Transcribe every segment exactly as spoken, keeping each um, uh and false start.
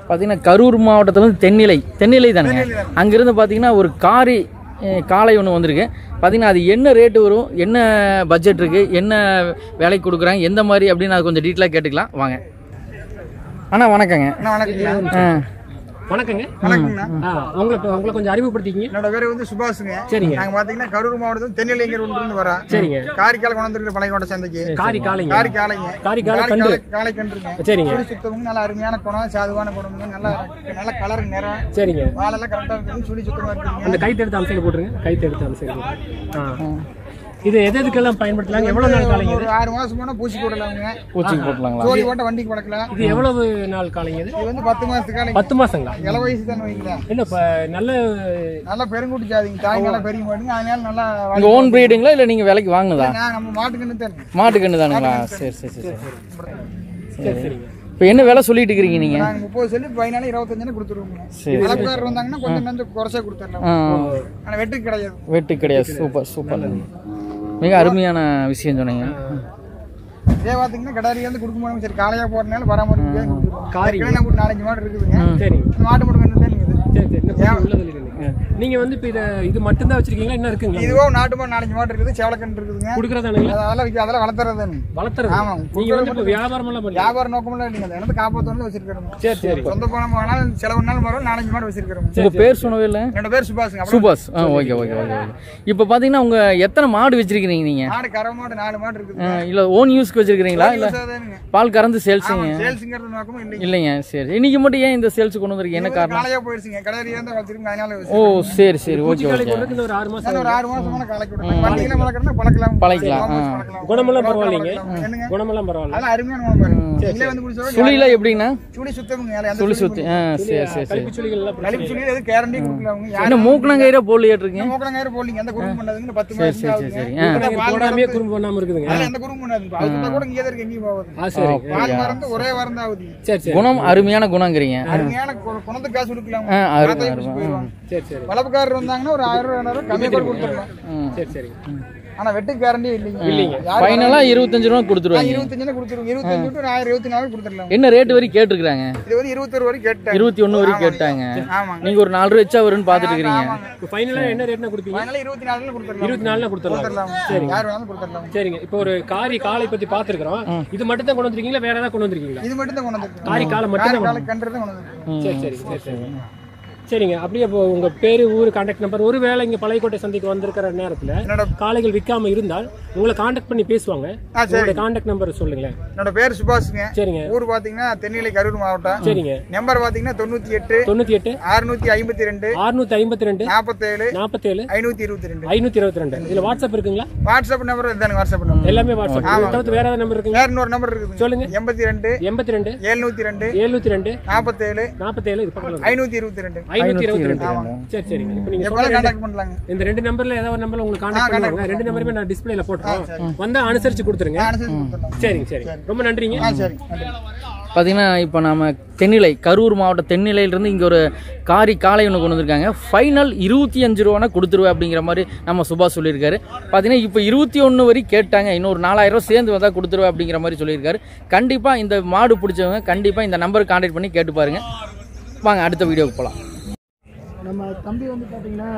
பார்த்தீங்கன்னா கரூர் மாவட்டத்துலேருந்து தென்னிலை தென்னிலை தானுங்க. அங்கேருந்து பார்த்தீங்கன்னா ஒரு காரி காளை ஒன்று வந்திருக்கு. பார்த்தீங்கன்னா அது என்ன ரேட்டு வரும், என்ன பட்ஜெட் இருக்குது, என்ன வேலைக்கு கொடுக்குறாங்க, எந்த மாதிரி அப்படின்னு அது கொஞ்சம் டீட்டெயிலாக கேட்டுக்கலாம் வாங்க. அண்ணா வணக்கங்க. ஆ வணக்கங்க. வணக்கங்கண்ணா. உங்களை உங்களை கொஞ்சம் அறிமுகப்படுத்திக்கிங்க. என்னோட பேர் வந்து சுபாஷுங்க. சரிங்க. நாங்க பாத்தீங்கன்னா கரூர் மாவட்டம் தென்னிலைங்கிற ஒன்று வரோம். சரிங்க. காரிக்கால கொண்டு பழைய கோட்டை சந்தைக்கு. காரி காலைங்க. காரி காலைங்க. காரி காலை கண்டு. காலை கண்டுங்க. சரிங்க. சுத்தமும் நல்ல அருமையான குணம், சாதுவான குணம், நல்ல நல்ல கலர் நிறம். சரிங்க. வாலெல்லாம் கரெக்டா இருக்கு, சுழி சுத்தமா இருக்குங்க. அந்த கைத்து எடுத்து அம்சையில் போட்டுருங்க. கைத்து எடுத்து அம்சையில் ஆ இது எது எதுக்கெல்லாம் பயன்படுத்தலாம்? எவ்வளவு நாள் காலைங்க? ஒரு ஆறு மாசம் போனா பூச்சி போடலாங்க. பூச்சி போடலாங்களா? ஜோடி போட்ட வண்டிக்கு வளர்க்கலாம். இது எவ்வளவு நாள் காலைங்க? இது இது வந்து பத்து மாசத்துக்கு காலைங்க. பத்து மாசங்களா? இள வயசு தான் வைங்களா. இல்ல நல்ல நல்ல பெருங்குட்டி ஜாதிங்க. தாய் நல்லா பெரிய மாடுங்க. அதனால நல்லா உங்க ஓன் பிரீடிங்களா இல்ல நீங்க விலைக்கு வாங்குனதா? நான் நம்ம மாட்டுக்கண்ணு தான். மாட்டுக்கண்ணு தானுங்களா? சரி சரி சரி சரி சரிங்க. இப்போ என்ன விலை சொல்லிட்டு இருக்கீங்க நீங்க? நாங்க முப்பது சொல்லி பதினாலு இருபத்தஞ்சு கொடுத்துருவோங்க. வளர்ப்புக்காரர் வந்தாங்கன்னா கொஞ்சம் கொஞ்சம் குறைச்சா கொடுத்துடலாம். ஆனா வெட்டு கிடையாது. வெட்டு கிடையாது. சூப்பர் சூப்பர், மிக அருமையான விஷயம் சொன்னீங்க. இதே பாத்தீங்கன்னா கடாரியாந்து கொடுக்க முடியும். சரி காலையா போறதுனால பராமரிப்பு காரி நாலஞ்சு மாடு இருக்குதுங்க. சரி மாட்டு மட்டும் கண்டு சரி சரி. நீங்க வந்து இப்போ இதை இது மட்டும் தான் வச்சிருக்கீங்களா? என்ன இருக்குங்க? இதுவோ நாட்டு மாடு நாலஞ்சு மாடு இருக்குது, சேவலக்கன்று இருக்குதுங்க. கொடுக்குறதானுங்களா? அதெல்லாம் விற்க அதெல்லாம் வளர்த்துறதானு வளர்த்துறது. ஆமா. நீங்க வந்து இப்போ வியாபாரம் எல்லாம் பண்ணி வியாபார நோக்கமெல்லாம் இல்லைங்க. அதை வந்து காப்பாற்றணும் வச்சிருக்கிறோம். சரி சரி. சொந்த பணம் போனாலும் செலவு நாள் வரும். நாலஞ்சு மாடு வச்சிருக்கிறோம். உங்க பேர் சொன்னவே இல்லை? என்னோட பேர் சுபாஷுங்க. சுபாஷ். ஆ ஓகே ஓகே ஓகே. இப்போ பார்த்தீங்கன்னா உங்க எத்தனை மாடு வச்சிருக்கீங்க நீங்க? மாடு கரை மாடு நாலு மாடு இருக்குது. இல்ல ஓன் யூஸ்க்கு வச்சிருக்கீங்களா இல்ல பால் கறந்து சேல்ஸுங்க? சேல்ஸுங்கிறது நோக்கமும் இல்லைங்க. இல்லைங்க. சரி, இன்னைக்கு மட்டும் ஏன் இந்த சேல்ஸ் கொண்டு வந்திருக்கீங்க? என்ன காரணம்? காலையா போயிடுச்சுங்க. கடாரியா தான் வச்சிருக்கோம். அதனால ஓ சரி சரி ஓகே ஓகே. ஒரு ஆறு மாசம் ஒரு ஆறு மாசமான காலைக்கு விடலாம். வண்டியில வளர்க்கறதா பழக்கலாம். பழக்கலாம். குணமெல்லாம் பரவாயில்லைங்க. குணமெல்லாம் பரவாயில்ல. அதெல்லாம் அருமையான குணம் பாருங்க. நீங்களே வந்து குடிச்சா சுழில எப்படின்னா? சுழி சுத்தமுங்க. அந்த சுழி சுத்தி. ஆ சரி சரி சரி. சுழிகள் எல்லாம் கலிப்பு சுழியில எது கேரண்டி கொடுக்கல அவங்க. என்ன மூக்கணங்கயிற போலியா இருக்கீங்க? மூக்கணங்கயிற போலிங்க. அந்த குறும்பு பண்ணாதுங்க. பத்து சரி மாசம் சரி சரி. போடாமே குறும்பு பண்ணாம இருக்குதுங்க. அதனால அந்த குறும்பு பண்ணாது. அது கூட இங்க இருக்கு எங்கேயும் போகாது. ஆ சரி. பால் மறந்து ஒரே வாரம் தான் ஆகுது. சரி சரி. குணம் அருமையான குணங்கறீங்க. அருமையான குணத்துக்கு காசு கொடுக்கலாம். ஆ அருமையா. சரி சரி. வளப்புக்காரர் வந்தாங்கன்னா ஒரு ஆயிரம் ரூபாய் ரெண்டாயிரம் கம்மி பண்ணி கொடுத்துடலாம். சரி சரி. ஆனா வெட்டு கேரண்டி இல்லைங்க. இல்லைங்க. ஃபைனலா இருபத்தஞ்சு ரூபாய் கொடுத்துருவாங்க. இருபத்தஞ்சு கொடுத்துருவோம். இருபத்தஞ்சு டு ஆயிரம் இருபத்தி நாலு கொடுத்துடலாம். என்ன ரேட் வரை கேட்டிருக்காங்க? இது வந்து இருபத்தொரு வரை கேட்டாங்க. இருபத்தி ஒன்று வரை கேட்டாங்க. ஆமாங்க. நீங்க ஒரு நாலு ரூபாய் எச்சா வரும்னு பாத்துட்டு இருக்கீங்க. இப்போ ஃபைனலா என்ன ரேட்னா கொடுப்பீங்க? ஃபைனலா இருபத்தி நாலுல கொடுத்துடலாம். இருபத்தி நாலுல கொடுத்துடலாம். சரி. யார் வேணாலும் கொடுத்துடலாம். சரிங்க. இப்போ ஒரு காரி காலை பத்தி பாத்துக்கிறோம். இது மட்டும் தான் கொண்டு வந்திருக்கீங்களா வேற ஏதாவது கொண்டு வந்திருக்கீங்களா? இது மட்டும் தான் கொண்டு வந்திருக்கோம். காரி காலை மட்டும் தான். காலை கன்று தான் கொண்டு வந்திருக்கோம். சரி சரி சரி சரி. சரிங்க. அப்படியே இப்போ உங்க பேரு ஊர் கான்டாக்ட் நம்பர், ஒருவேளை இங்க பழையக்கோட்டை சந்தைக்கு வந்திருக்கிற நேரத்துல காளைகள் விற்காம இருந்தால் உங்களை கான்டாக்ட் பண்ணி பேசுவாங்க. உங்களோட கான்டாக்ட் நம்பர் சொல்லுங்களேன். என்னோட பேர் சுபாஷுங்க. சரிங்க. ஊர் பாத்தீங்கன்னா தென்னிலை கரூர் மாவட்டம். சரிங்க. நம்பர் பாத்தீங்கன்னா தொண்ணூத்தி எட்டு தொண்ணூத்தி எட்டு அறுநூத்தி ஐம்பத்தி ரெண்டு அறுநூத்தி ஐம்பத்தி ரெண்டு நாற்பத்தேழு நாற்பத்தேழு ஐநூத்தி இருபத்தி ரெண்டு ஐநூத்தி இருபத்தி ரெண்டு. இதுல வாட்ஸ்அப் இருக்குங்களா? வாட்ஸ்அப் நம்பர் இதுதாங்க. வாட்ஸ்அப் நம்பர் எல்லாமே வாட்ஸ்அப். தவிர்த்து வேற ஏதாவது நம்பர் இருக்குங்களா? வேற இன்னொரு நம்பர் இருக்குது. சொல்லுங்க. எண்பத்தி ரெண்டு எண்பத்தி ரெண்டு எழுநூத்தி ரெண்டு எழுநூத்தி ரெண்டு நாற்பத்தேழு நாற்பத்தேழு இது பக்கத்துல ஐநூத்தி இருபத்தி ரெண்டு ஐநூத்தி இருபத்தி ரெண்டு. சரி சரி. இப்போ நீங்க எப்ப கான்டாக்ட் பண்ணலாங்க. இந்த ரெண்டு நம்பர்ல ஏதாவது ஒரு நம்பர்ல உங்களுக்கு கான்டாக்ட் பண்ணுவாங்க. ரெண்டு நம்பருமே நான் டிஸ்ப்ளேல போட்டுறேன். வந்தா அனுசரிச்சு கொடுத்துருங்க. சரிங்க சரி. ரொம்ப நன்றிங்க. சரி. பார்த்தீங்கன்னா இப்போ நம்ம தென்னிலை கரூர் மாவட்டம் தென்னிலையிலேருந்து இங்கே ஒரு காரி காளை ஒன்று கொண்டு வந்திருக்காங்க. ஃபைனல் இருபத்தி அஞ்சு ரூபானா கொடுத்துருவேன் அப்படிங்கிற மாதிரி நம்ம சுபாஷ் சொல்லியிருக்காரு. பார்த்தீங்கன்னா இப்போ இருபத்தி ஒன்று வரை கேட்டாங்க. இன்னொரு நாலாயிரம் ரூபா சேர்ந்து வந்தால் கொடுத்துருவேன் அப்படிங்கிற மாதிரி சொல்லியிருக்காரு. கண்டிப்பாக இந்த மாடு பிடிச்சவங்க கண்டிப்பாக இந்த நம்பருக்கு கான்டாக்ட் பண்ணி கேட்டு பாருங்கள். வாங்க அடுத்த வீடியோவுக்கு போகலாம். நம்ம தம்பி வந்து பார்த்தீங்கன்னா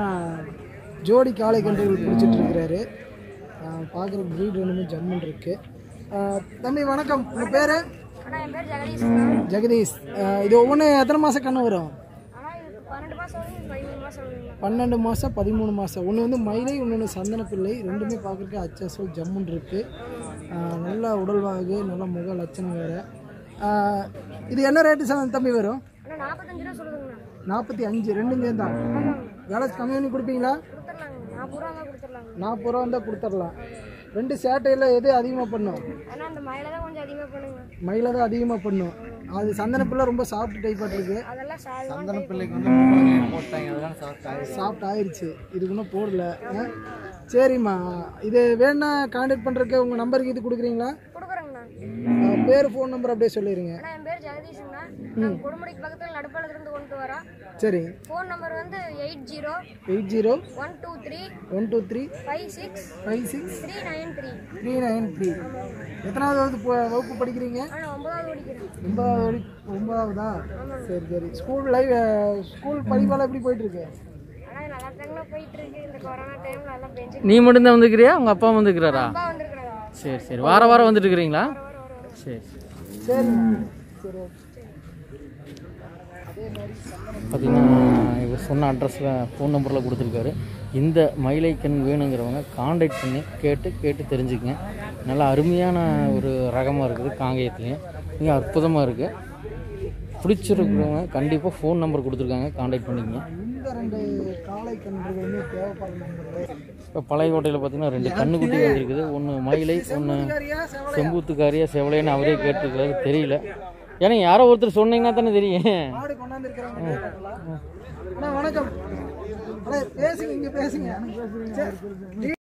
ஜோடி காளை கன்றுகள் பிடிச்சிட்டு இருக்கிறாரு. பார்க்குற ப்ரீட் ரெண்டுமே ஜம்முன் இருக்கு. தம்பி வணக்கம், உங்கள் பேர்? ஜெகதீஷ். இது ஒவ்வொன்று எத்தனை மாதம் கண்ணு வரும்? பன்னெண்டு மாதம் பதிமூணு மாதம். ஒன்று வந்து மயிலை, ஒன்று சந்தன பிள்ளை. ரெண்டுமே பார்க்குறதுக்கு அச்சசல் ஜம்முன் இருக்குது. நல்ல உடல்வாகு, நல்ல முக லட்சணம் வேறு. இது என்ன ரேட்டு தம்பி வரும்? நாற்பத்தி அஞ்சு. ரெண்டும் சேர்ந்தா வேலை கம்மி பண்ணி கொடுப்பீங்களா? நாற்பது ரூபா வந்தால் கொடுத்துடலாம். ரெண்டு சேட்டையில் எது அதிகமாக பண்ணும்? மயில தான் அதிகமாக பண்ணும். அது சந்தன பிள்ளை ரொம்ப சாஃப்ட் டைப்பாக இருக்கு. சந்தன பிள்ளைக்கு வந்து சாஃப்ட் ஆயிடுச்சு. இதுக்கு இன்னும் போடல. சரிம்மா, இது வேணா கான்டாக்ட் பண்ணுறதுக்கு உங்கள் நம்பருக்கு இது கொடுக்குறீங்களா? பேர் ஃபோன் நம்பர் அப்படியே சொல்லிடுங்க. ஜெகதீஷ்னா நாங்க கொடுமுடிக்கு பக்கத்துல நடுப்பாளத்துல இருந்து கொண்டு வரோம். சரி. ஃபோன் நம்பர் வந்து eight zero eight zero one two three one two three five six five six three nine three three nine three. எத்தனாவது வகுப்பு ப- வகுப்பு படிக்கிறீங்க? ஆனால் ஒன்பதாவது படிக்கிறேன். ஒன்பதாவது வடி ஒன்பதாவதா? சரி சரி. ஸ்கூல் லைவ் ஸ்கூல் படிப்பெல்லாம் எப்படி போயிட்டு இருக்கு? ஆனால் நல்லா தாங்க போயிட்டு இருக்கு. இந்த கொரோனா டைம்ல நல்லா பெஞ்சு நீ மட்டும்தான் வந்துக்கிறியா உங்கள் அப்பா வந்துக்கிறாரா? அப்பா வந்துருக்குறாங்க. சரி சரி. வார வாரம் வந்துட்டு இருக்கிறீங்களா? சரி சரி சரி. பார்த்தீங்கன்னா இவர் சொன்ன அட்ரஸில் ஃபோன் நம்பரில் கொடுத்துருக்காரு. இந்த மயிலைக்கண் வேணுங்கிறவங்க காண்டாக்ட் பண்ணி கேட்டு கேட்டு தெரிஞ்சுக்கங்க. நல்லா அருமையான ஒரு ரகமாக இருக்குது. காங்கேயத்துலேயும் மிக அற்புதமாக இருக்குது. பிடிச்சிருக்கிறவங்க கண்டிப்பாக ஃபோன் நம்பர் கொடுத்துருக்காங்க, காண்டாக்ட் பண்ணிக்கங்க. இந்த ரெண்டு காளை கன்றுகளுமே தேவைப்படுற இப்போ பழையக்கோட்டையில் பார்த்தீங்கன்னா ரெண்டு கண்ணுக்குட்டி வந்திருக்குது. ஒன்று மயிலை, ஒன்று செம்பூத்துக்காரியா செவலைன்னு அவரே கேட்டிருக்காரு, தெரியல. ஏன்னா யாரோ ஒருத்தர் சொன்னீங்கன்னா தானே தெரியும். ஆடு கொண்டாந்துருக்கிறாங்க. அண்ணா வணக்கம். அண்ணா பேசுங்க, இங்கே பேசுங்க.